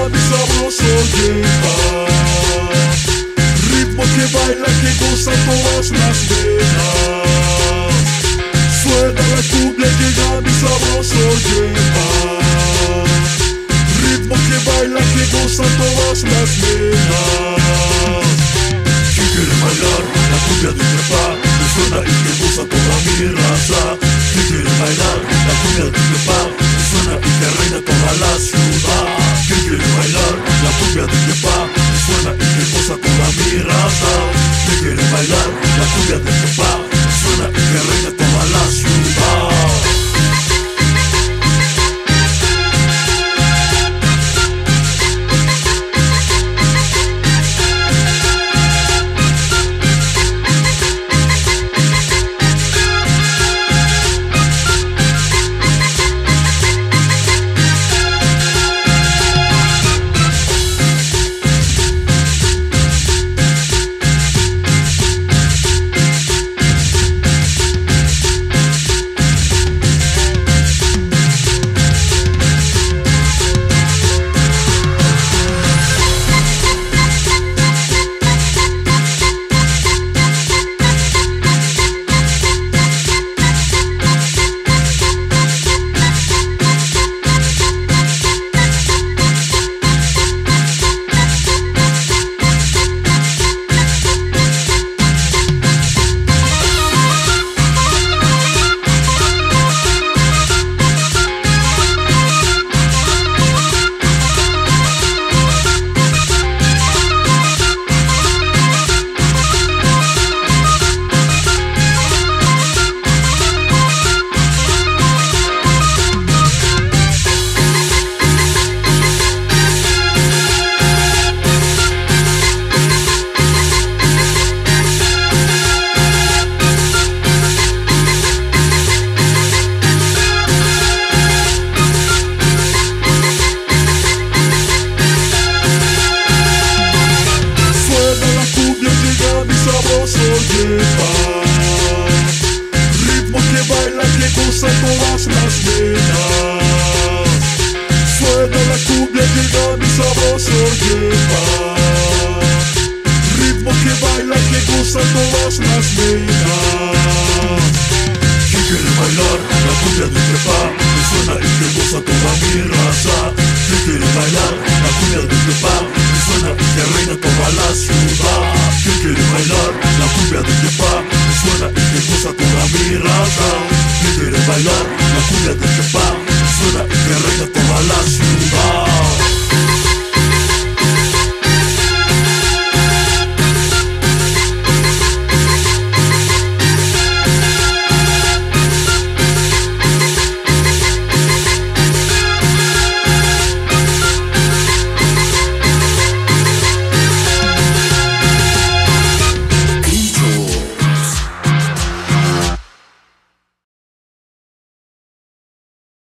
llega mi sabroso lleva. Ritmo que baila, que goza todas las venas. Suena la cumbia, llega mi sabroso lleva. Ritmo que baila, que goza todas las venas. ¿Quién quiere bailar la cumbia de mi papá? Me suena y que goza toda mi raza. ¿Quién quiere bailar la cumbia de mi papá? Me suena y que reina toda la ciudad. ¿Quién quiere bailar la cumbia de mi papá? Me suena y que goza toda mi raza. ¿Quién quiere bailar la cumbia de mi papá? Me suena y que reina toda la ciudad. Ritmo que baila, que goza todas las venas. Suena la cumbia, llega mi sabroso lleva. Ritmo que baila, que goza todas las venas. ¿Quién quiere bailar la cumbia de mi papá? Me suena y que goza toda mi raza. ¿Quién quiere bailar la cumbia de mi papá? Me suena y que reina toda la ciudad. ¿Quién quiere bailar la cumbia de mi papá? Me suena y que goza toda mi raza. ¿Quién quiere bailar la cumbia de mi papá?